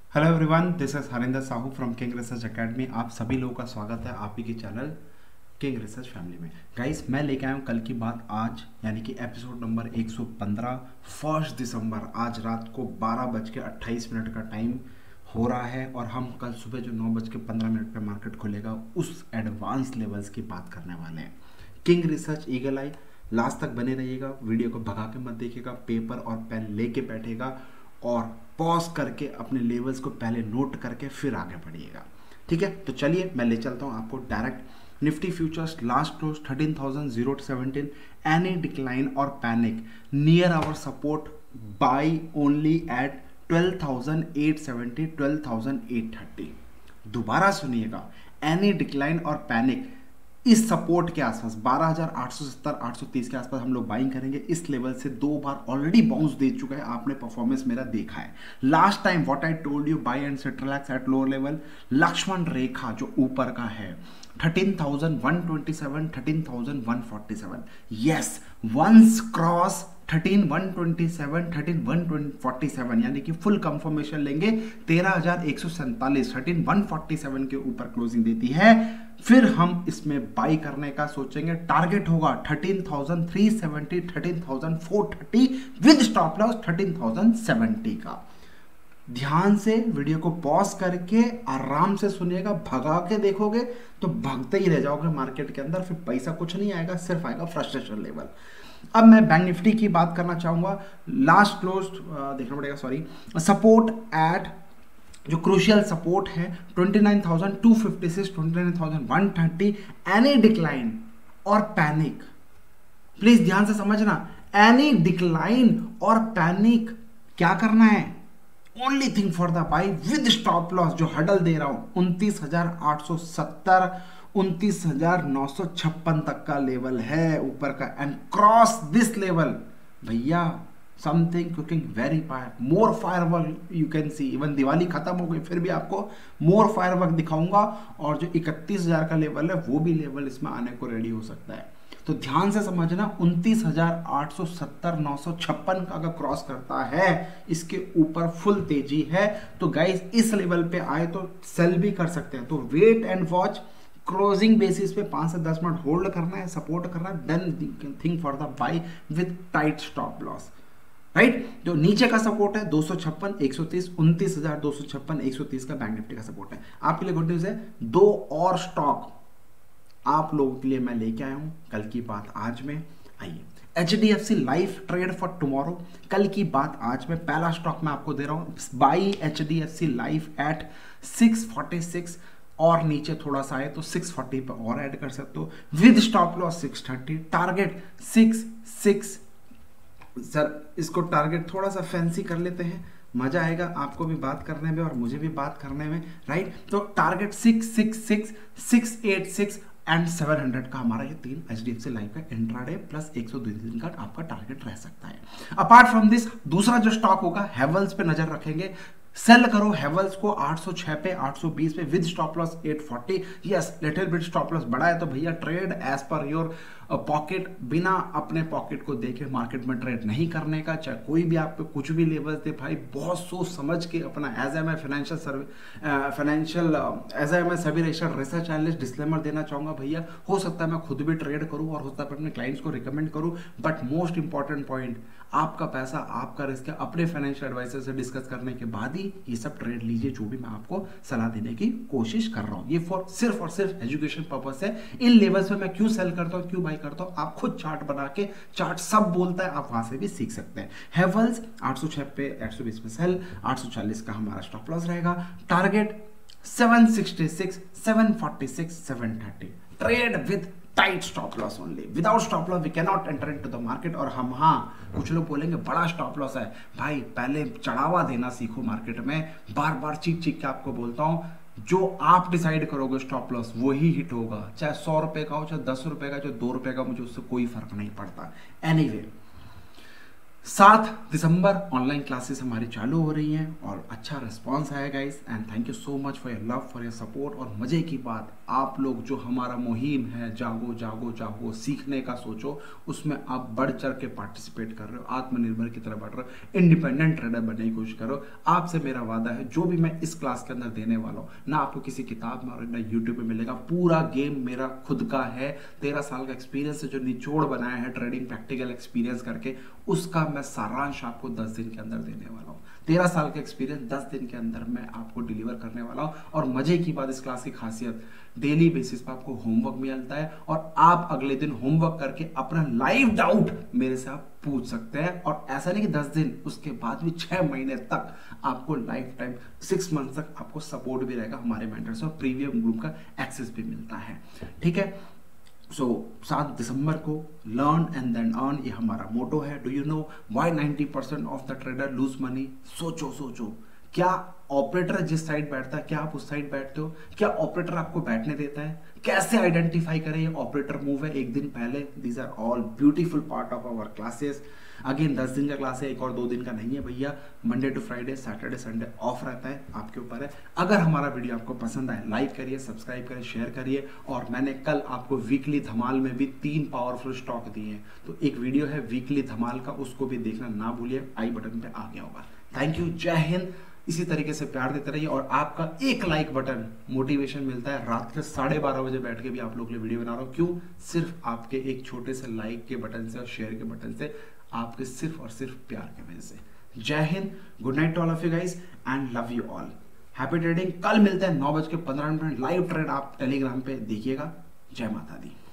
Hello everyone, this is Harinder Sahu from King Research Academy. आप सभी लोगों का स्वागत है आप ही के चैनल किंग रिसर्च फैमिली में। गाइस, मैं लेके आया हूँ कल की बात आज, यानी कि एपिसोड नंबर 115, 1 दिसंबर। आज रात को 12:28 का टाइम हो रहा है और हम कल सुबह जो 9:15 पे मार्केट खुलेगा उस एडवांस लेवल्स की बात करने वाले हैं। King Research Eagle Eye, last तक बने रहिएगा, वीडियो को भगा के मत देखिएगा, पेपर और पेन लेके बैठेगा और पॉज करके अपने लेवल्स को पहले नोट करके फिर आगे बढ़िएगा। ठीक है, तो चलिए मैं ले चलता हूँ आपको direct. Nifty futures last close 13,017, any decline और panic near our support buy only at 12,870, 12,830। दोबारा सुनिएगा, एनी डिक्लाइन और पैनिक इस सपोर्ट के आसपास 12,870, 830 के आसपास हम लोग बाइंग करेंगे। इस लेवल से 2 बार ऑलरेडी बाउंस दे चुका है, आपने परफॉर्मेंस मेरा देखा है। Last time what I told you, buy and relax at lower level. Lakshman Rekha जो ऊपर का है 13,127, 13,147। यस, वंस क्रॉस 13,127, 13,147 यानी कि फुल कंफर्मेशन लेंगे 13,147, 13,147 के ऊपर क्लोजिंग देती है, फिर हम इसमें बाई करने का सोचेंगे। टारगेट होगा 13,370, 13,430 विद स्टॉप लॉस 13,070 का। ध्यान से वीडियो को पॉज करके आराम से सुनिएगा, भगा के देखोगे तो भागते ही रह जाओगे मार्केट के अंदर, फिर पैसा कुछ नहीं आएगा, सिर्फ आएगा फ्रस्ट्रेशन लेवल। अब मैं बैंक निफ्टी की बात करना चाहूंगा। लास्ट क्लोज देखना पड़ेगा, सॉरी, सपोर्ट एट जो क्रूशियल सपोर्ट है 29,256, 29,130। एनी डिक्लाइन और पैनिक, प्लीज ध्यान से समझना, एनी डिक्लाइन और पैनिक क्या करना है, only thing for the buy with stop loss. जो हडल दे रहा हूं 29,870, 29,956 तक का लेवल है ऊपर का, एंड क्रॉस दिस लेवल भैया something cooking very fire, more firework you can see. Even Diwali खत्म हो गई फिर भी आपको मोर फायरवर्क दिखाऊंगा, और जो 31,000 का लेवल है वो भी लेवल इसमें आने को रेडी हो सकता है। तो ध्यान से समझना, 29,870, 956 का अगर क्रॉस करता है, इसके ऊपर फुल तेजी है, तो गाइस इस लेवल पे आए तो सेल भी कर सकते हैं। तो wait and watch, closing basis पे 5 से 10 मिनट होल्ड करना है, सपोर्ट करना है, then think for the buy with tight stop loss. Right, जो नीचे का सपोर्ट है 256, 130, 29,256, 130 का बैंक निफ्टी का सपोर्ट है। आपके लिए गुड न्यूज है, 2 और स्टॉक आप लोगों के लिए मैं लेके आया हूं कल की बात आज में। आइए, HDFC life trade for tomorrow, कल की बात आज में। पहला स्टॉक मैं आपको दे रहा हूं, बाई HDFC लाइफ एट 646, और नीचे थोड़ा सा आए तो 640 पे और ऐड कर सकते हो, with stop loss 630, target 6 sir. इसको टारगेट थोड़ा सा फैंसी कर लेते हैं, मजा आएगा आपको भी बात करने में और मुझे भी बात करने में, राइट। तो टारगेट 666, 686 एंड 700 का हमारा ये 3 HDFC लाइफ का इंट्राडे प्लस 102 दिन का आपका टारगेट रह सकता है। अपार्ट फ्रॉम दिस, दूसरा जो स्टॉक होगा हैवेल्स पे नजर रखेंगे। सेल करो हैवेल्स को 806 पे, 820 पे with stop loss 840। Yes, little bit stop loss बड़ा है तो भैया trade as per your pocket, बिना अपने पॉकेट को देखे मार्केट में ट्रेड नहीं करने का। चाहे कोई भी आप पे कुछ भी लेवल्स दे भाई, बहुत सोच समझ के अपना एज एम ए सभी रिसर्च एनालिस्ट डिस्क्लेमर देना चाहूंगा भैया। हो सकता है मैं खुद भी ट्रेड करूं और हो सकता है अपने क्लाइंट्स को रिकमेंड करूं, बट मोस्ट इंपॉर्टेंट पॉइंट, आपका पैसा आपका रिस्क है। अपने फाइनेंशियल एडवाइजर से डिस्कस करने के बाद ही ये सब ट्रेड लीजिए, जो भी मैं आपको सलाह देने की कोशिश कर रहा हूं। ये सिर्फ और सिर्फ एजुकेशन पर्पस है। इन लेवल्स पे मैं क्यों सेल करता हूं, क्यों बाई करता हूं, आप खुद चार्ट बना के, चार्ट सब बोलता है, आप वहां से भी सीख सकते हैं। हैवेल्स 806 पे, 820 पे सेल, 840 का हमारा स्टॉप लॉस रहेगा। Target 766, 746, 730। Trade with tight stop loss only, without stop loss we can not enter into the market. और हम, हाँ, कुछ लोग बोलेंगे बड़ा स्टॉप लॉस है भाई, पहले चढ़ावा देना सीखो मार्केट में। बार बार चीख चीख के आपको बोलता हूं, जो आप डिसाइड करोगे स्टॉप लॉस वही हिट होगा, चाहे 100 रुपए का हो, चाहे 10 रुपए का, चाहे 2 रुपए का, मुझे उससे कोई फर्क नहीं पड़ता। एनीवे, 7 दिसंबर ऑनलाइन क्लासेस हमारी चालू हो रही हैं और अच्छा रिस्पांस आया guys, and thank you so much for your love, for your support. और मज़े की बात, आप लोग जो हमारा मुहिम है जागो जागो जागो सीखने का सोचो, उसमें आप बढ़ चढ़ के पार्टिसिपेट कर रहे हो, आत्मनिर्भर की तरह बढ़ रहे हो, इंडिपेंडेंट ट्रेडर बनने की कोशिश करो। आपसे मेरा वादा है जो भी मैं इस क्लास के अंदर देने वाला हूँ ना आपको किसी किताब में और ना यूट्यूब पे मिलेगा, पूरा गेम मेरा खुद का है। 13 साल का एक्सपीरियंस से जो निचोड़ बनाया है ट्रेडिंग प्रैक्टिकल एक्सपीरियंस करके, उसका मैं सारांश आपको 10 दिन के अंदर देने वाला हूँ। 13 साल का एक्सपीरियंस 10 दिन के अंदर मैं आपको डिलीवर करने वाला हूँ। और मजे की बात, इस क्लास की खासियत, डेली बेसिस पर आपको होमवर्क मिलता है और आप अगले दिन होमवर्क करके अपना लाइव डाउट मेरे से आप पूछ सकते हैं। और ऐसा नहीं कि 10 दिन, उसके बाद भी 6 महीने तक आपको लाइफ टाइम 6 मंथ तक आपको सपोर्ट भी रहेगा हमारे मेंटर से, और प्रीमियम ग्रुप का एक्सेस भी मिलता है। ठीक है, सो 7 दिसंबर को लर्न एंड देन अर्न, ये हमारा मोटो है। Do you know why 90% of the trader lose money? सोचो, क्या ऑपरेटर जिस साइड बैठता है क्या आप उस साइड बैठते हो? क्या ऑपरेटर आपको बैठने देता है? कैसे आइडेंटिफाई करें ये ऑपरेटर मूव है एक दिन पहले? These are all beautiful part of our classes. Again 10 दिन का क्लास है, एक और 2 दिन का नहीं है भैया। Monday to Friday, Saturday Sunday off रहता है, आपके ऊपर है। अगर हमारा वीडियो आपको पसंद आए, लाइक करिए, सब्सक्राइब करिए, शेयर करिए। और मैंने कल आपको वीकली धमाल में भी 3 पावरफुल स्टॉक दिए हैं, तो एक वीडियो है वीकली धमाल का, उसको भी देखना ना भूलिए, आई बटन पे आ गया होगा। थैंक यू, जय हिंद। इसी तरीके से प्यार देते रहिए, और आपका एक लाइक बटन मोटिवेशन मिलता है। रात के 12:30 बजे बैठ के भी आप लोग के लिए वीडियो बना रहा हूँ, क्यों? सिर्फ आपके एक छोटे से लाइक के बटन से और शेयर के बटन से, आपके सिर्फ और सिर्फ प्यार के वजह से। जय हिंद, good night to all of you guys and love you all. Happy trading. कल मिलते हैं 9:15 लाइव ट्रेड, आप टेलीग्राम पे देखिएगा। जय माता दी।